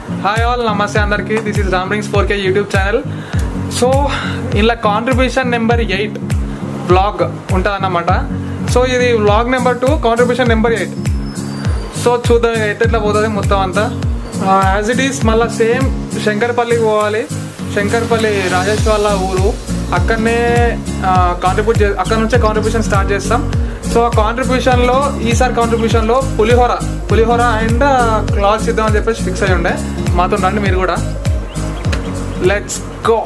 Hi all, నమస్తే అందరికి. This is Rambrings 4K YouTube channel. So ఇలా కాంట్రిబ్యూషన్ నెంబర్ 8 వ్లాగ్ ఉంటుంది అన్నమాట. సో ఇది vlog number 2, contribution number 8. So చూద్దాం ఎట్లా పోతుంది మొత్తం అంతా. యాజ్ ఇట్ ఈస్ మళ్ళీ సేమ్ శంకర్పల్లికి పోవాలి. శంకర్పల్లి రాజేష్ వాళ్ళ ఊరు. అక్కడనే అక్కడ నుంచే కాంట్రిబ్యూషన్ స్టార్ట్ చేస్తాం. సో కాంట్రిబ్యూషన్లో ఈసారి కాంట్రిబ్యూషన్లో పులిహోర అండ్ క్లాత్స్ ఇద్దామని చెప్పేసి ఫిక్స్ అయ్యి ఉండే. మాతో రండి మీరు కూడా. Let's go.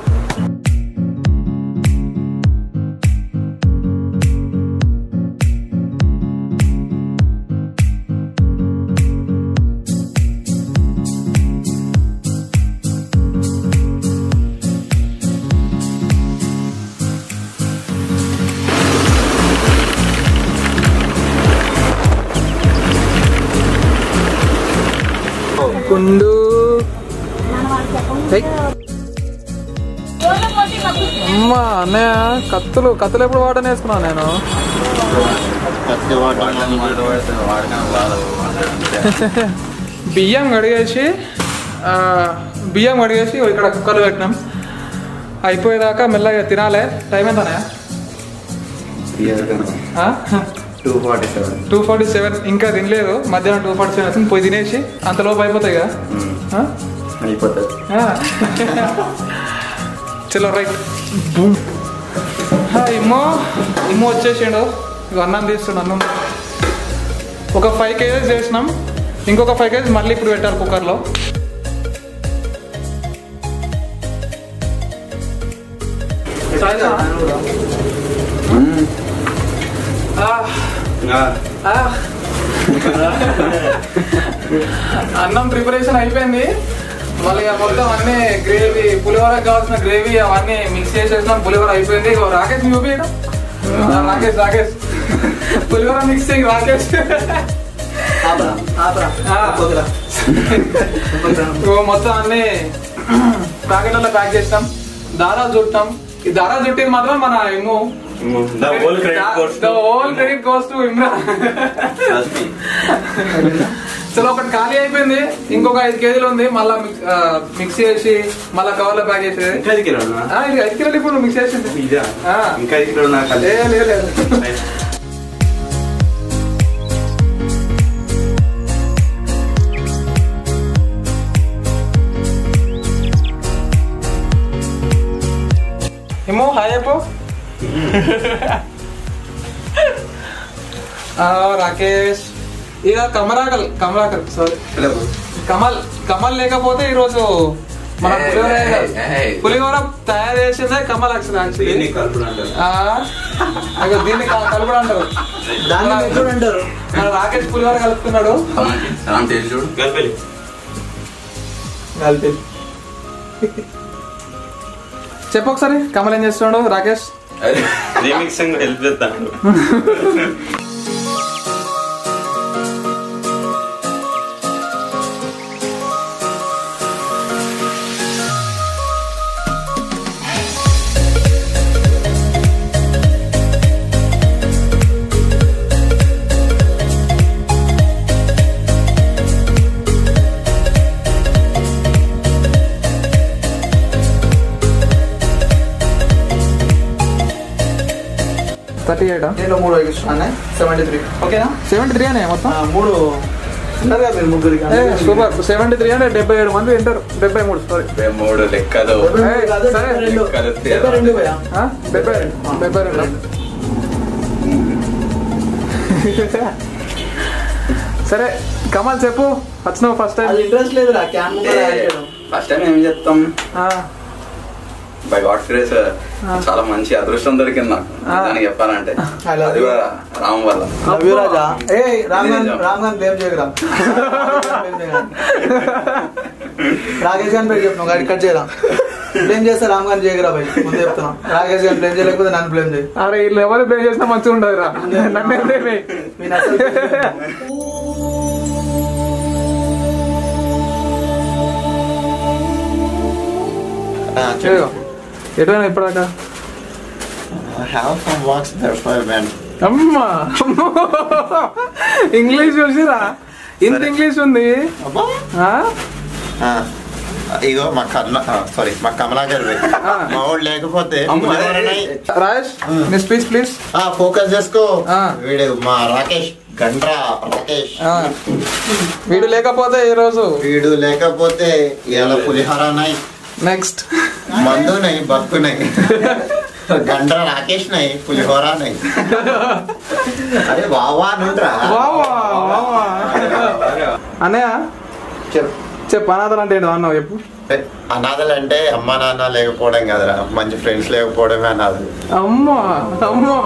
కుండు అమ్మా అన్నయ్య, కత్తులు ఎప్పుడు వాడని వేసుకున్నాను నేను. బియ్యం కడిగేసి ఇక్కడ కుక్కర్లు పెట్టినాం. అయిపోయేదాకా మెల్లగా తినాలి. టైం ఎంత అన్నయ్య? 2:47. ఇంకా తినలేదు. మధ్యాహ్నం 2:47 పోయి తినేసి అంతలోపు అయిపోతాయి కదా. చలో రైట్. ఇమ్మో వచ్చేసిండు. అన్నం తీస్తుండు. అన్నం ఒక 5 kgs చేసినాం. ఇంకొక 5 kgs మళ్ళీ ఇప్పుడు పెట్టాలి కుక్కర్లో. అన్నం ప్రిపరేషన్ అయిపోయింది. మళ్ళీ మొత్తం అన్నీ గ్రేవీ, పులిహోర కావాల్సిన గ్రేవీ అవన్నీ మిక్స్ చేసేసినాం. పులిహోర అయిపోయింది. రాకేష్ చూపించడం. రాకేష్ పులిహోర మిక్స్ చేయి. రాకేష్ మొత్తం అన్ని ప్యాకెట్లలో ప్యాక్ చేస్తాం. దారాలు చుట్టాం. ఈ దారాలు చుట్టింది మాత్రం మన ఏమో the whole credit goes to Imran. చలో ఒకటి ఖాళీ అయిపోయింది. ఇంకొక 5 kgs ఉంది. మళ్ళా మిక్స్ చేసి మళ్ళా కవర్ లో ప్యాక్ చేసేది. 5 కిలోలు ఇప్పుడు మిక్స్ చేసింది. లేదు ఏమో. హాయ్ అయిపో. రాకేష్ ఇక కమలాకర్ సారీ కమల్ లేకపోతే ఈరోజు మన పులిహోర తయారు చేసిందే కమల్. దీన్ని కలుపుడు అంటారు. రాకేష్ పులిహోర కలుపుతున్నాడు. చెప్పు ఒకసారి కమల్ ఏం చేస్తున్నాడు. రాకేష్ హెల్ప్ చేస్తాడు. నేను 3 ఎగిస్తున్నాను. 73. ఓకేనా? 73 అనే మొత్తం 3 ఉన్నారు కదా మీరు ముగ్గురు. సూపర్. 73 అంటే 77 మంది వింటారు. 73 సారీ 73 లెక్కలు. సరే కమల్ చెప్పు. వచ్చినావు ఫస్ట్ టైం. ఇంట్రెస్ట్ లేదు. ఫస్ట్ టైం ఏం చెప్తాం. బై గాడ్ గ్రేస్ చాలా మంచి అదృష్టం దొరికింది నాకు చెప్పాలంటే. అది రామ్ వల్ల. రాకేష్ గారిని పేరు చెప్పినావు. గాడి కట్ చేయరా. బ్లేమ్ చేస్తే రామ్ గారిని చేయగరా బై. ముందు చెప్తున్నాం. రాకేష్ గారిని బ్లేమ్ చేయలేకపోతే నన్ను బ్లేమ్ చేయి. అరే వీళ్ళు ఎవరు బ్లేమ్ చేసినా మంచిగా ఉండదు రా. ఎటువైనా ఇప్పటిదాకా have some walks there for men. అమ్మా ఇంగ్లీష్ చూసిరా ఇంత ఇంగ్లీష్ ఉంది. ఇగో మా కమలాకర్ మా వాడు లేకపోతే రాజేష్ నీ స్పీచ్ ప్లీజ్. ఫోకస్ చేసుకో. వీడు మా రాకేష్ గండ్రా రాకేష్. వీడు లేకపోతే ఈ రోజు ఇలా పులిహోర నాయి, నెక్స్ట్ మందు నాయి, బక్కు నాయి, గండ్రా రాకేష్ నాయి, పులిహోర నాయి. అరే బావా నుండ్రా. అన్నయ్య చెప్పు అనాథలు అంటే ఏంటో అన్నావు చెప్పు. అనాథలు అంటే అమ్మ నాన్న లేకపోవడం కదరా, మంచి ఫ్రెండ్స్ లేకపోవడమే అనాథలు. అమ్మా అమ్మా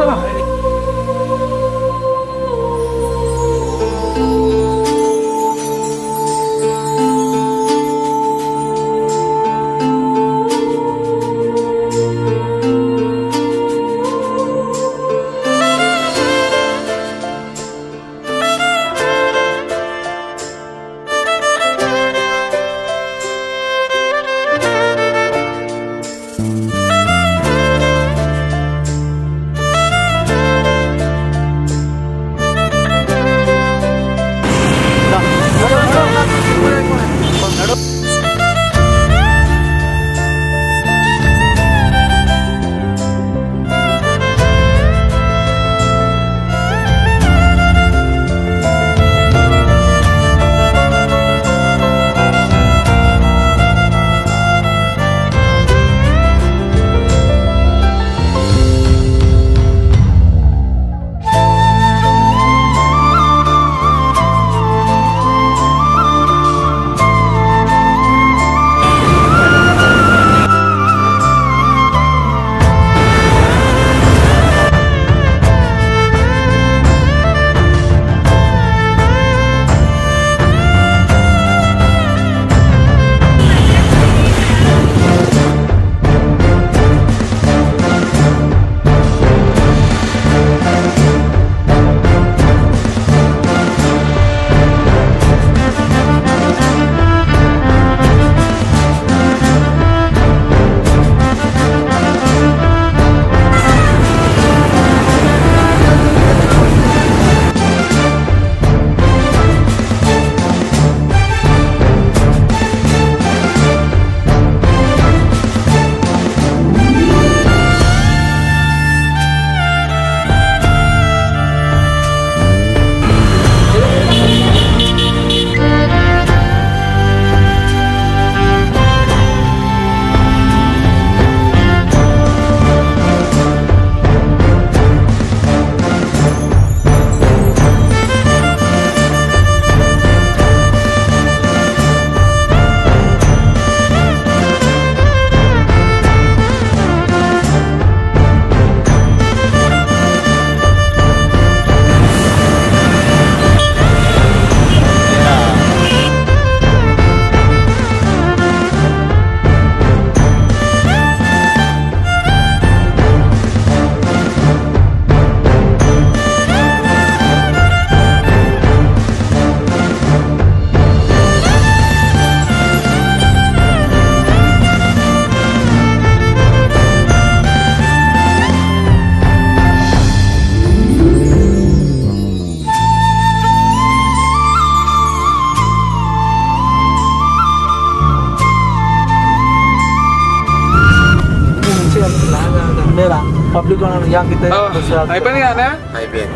Public yang kita అయిపోయింది కదా అయిపోయింది.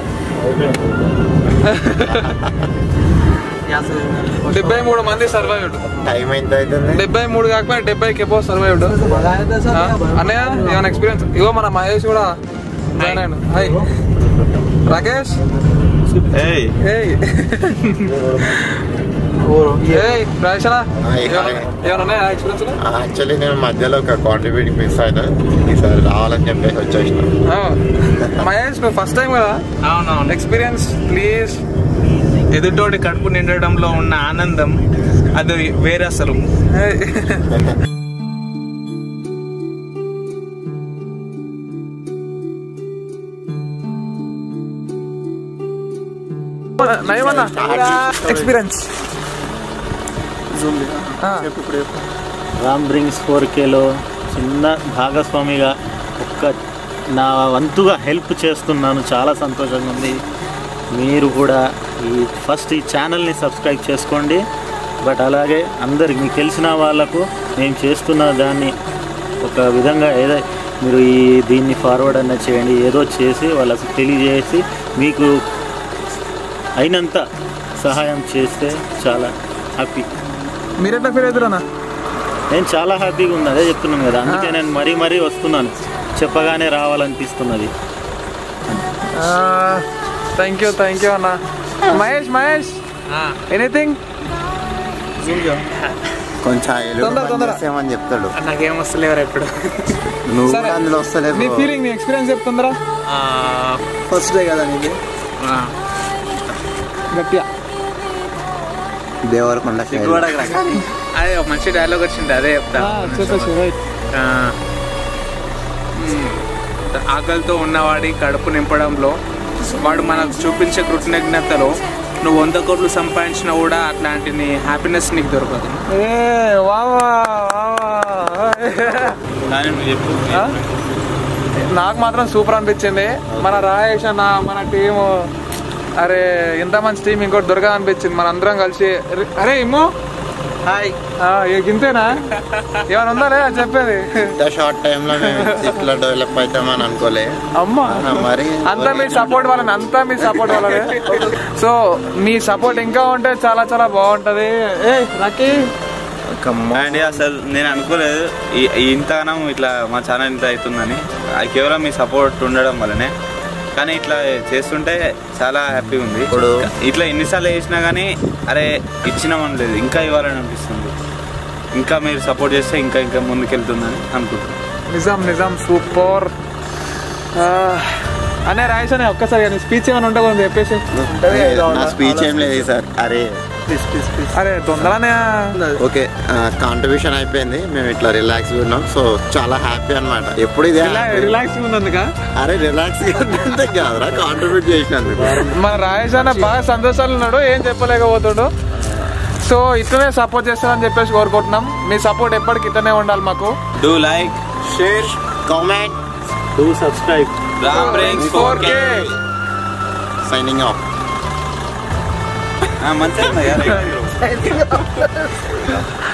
73 మంది సర్వైవ్డ్. టైం ఎంత అవుతుంది? 73 కాకపోయినా 70కి ఎబో సర్వైవ్డ్. అన్నయ్య ఏమైనా ఎక్స్పీరియన్స్? ఇగో మన మహేష్ కూడా జాయిన్ అయ్యాడు. హాయ్ రాకేష్. యాక్చువల్లీ నేను మధ్యలో ఒక కాంట్రిబ్యూటింగ్ మిస్ అయినా, ఈసారి రావాలని చెప్పేసి వచ్చేసిన. మహేష్ నువ్వు ఫస్ట్ టైం కదా? అవునవును. Experience please. ఎదుటోడి కడుపు నిండడంలో ఉన్న ఆనందం అది వేరే అసలు. ఎక్స్పీరియన్స్ రామ్ డ్రింక్స్ 4Kలో చిన్న భాగస్వామిగా నా వంతుగా హెల్ప్ చేస్తున్నాను. చాలా సంతోషంగా ఉంది. మీరు కూడా ఈ ఛానల్ని సబ్స్క్రైబ్ చేసుకోండి. బట్ అలాగే అందరికి మీకు తెలిసిన వాళ్ళకు మేము చేస్తున్న దాన్ని ఒక విధంగా ఏదో మీరు దీన్ని ఫార్వర్డ్ అన్న చేయండి, ఏదో చేసి వాళ్ళకు తెలియజేసి మీకు అయినంత సహాయం చేస్తే చాలా హ్యాపీ. మీరు ఎట్లా ఫీల్ అవుతారన్నా? నేను చాలా హ్యాపీగా ఉంది, అదే చెప్తున్నాను కదా, అందుకే నేను మరీ వస్తున్నాను, చెప్పగానే రావాలనిపిస్తున్నది. థ్యాంక్ యూ అన్న. మహేష్ ఎనీథింగ్? కొంచెం తొందర చెప్తాడు. నాకేం వస్తలేరు ఎప్పుడు. నువ్వు అందులో వస్తలేదు. నీ ఫీలింగ్, నీ ఎక్స్పీరియన్స్ చెప్తుందరా? ఫస్ట్ డే కదా నీది? గట్టిగా దేవరకొండ అదే ఒక మంచి డైలాగ్ వచ్చింది, అదే చెప్తా. ఆకలితో ఉన్నవాడి కడుపు నింపడంలో వాడు మనకు చూపించే కృతజ్ఞతలో నువ్వు 100 కోట్లు సంపాదించినా కూడా అట్లాంటి నీ హ్యాపీనెస్ నీకు దొరకదు. నాకు మాత్రం సూపర్ అనిపించింది. మన రాయేష్ అన్న, మన టీము, అరే ఇంత మంచి టీం ఇంకోటి దొరకదు అనిపించింది. మన అందరం కలిసి అరే ఇమ్మో హాయ్ ఇంతేనా ఏమైనా ఉందా లేదా చెప్పేది? షార్ట్ టైమ్ లో ఇట్లా డెవలప్ అవుతామని అనుకోలే. అమ్మా మరి అంతా మీ సపోర్ట్ వాళ్ళనే. సో మీ సపోర్ట్ ఇంకా ఉంటే చాలా చాలా బాగుంటది. నాకి అండి అసలు నేను అనుకోలేదు ఇంతగానం ఇట్లా మా ఛానల్ ఇంత అవుతుందని. కేవలం మీ సపోర్ట్ ఉండడం వల్లనే. కానీ ఇట్లా చేస్తుంటే చాలా హ్యాపీగా ఉంది. ఇప్పుడు ఇట్లా ఎన్నిసార్లు చేసినా కానీ అరే ఇచ్చినామని లేదు, ఇంకా ఇవ్వాలని అనిపిస్తుంది. ఇంకా మీరు సపోర్ట్ చేస్తే ఇంకా ముందుకెళ్తుందని అనుకుంటున్నాను. నిజం సూపర్. అనే రాయేష్ అనే ఒక్కసారి స్పీచ్ ఏమైనా ఉంటే కొంచెం చెప్పేసి. స్పీచ్ ఏం లేదు సార్. అరే తొందరనే ఓకే, కాంట్రిబ్యూషన్ అయిపోయింది, మేము ఇట్లా రిలాక్స్ ఉన్నాం. సో చాలా హ్యాపీ అనమాట. ఎప్పుడు ఇదే రిలాక్స్ ఉన్నందుక? అరే రిలాక్స్ కాదురా, కాంట్రిబ్యూట్ చేసినందుకు. మన రాయేష్ అన్న బాగా సంతోషాలు ఉన్నాడు, ఏం చెప్పలేకపోతాడు. సో ఇట్లనే సపోర్ట్ చేస్తారని చెప్పేసి కోరుకుంటున్నాం. మీ సపోర్ట్ ఎప్పటికి ఇట్లనే ఉండాలి మాకు. Do like, share, comment, do subscribe. Rambrings 4K signing off. మంచిగా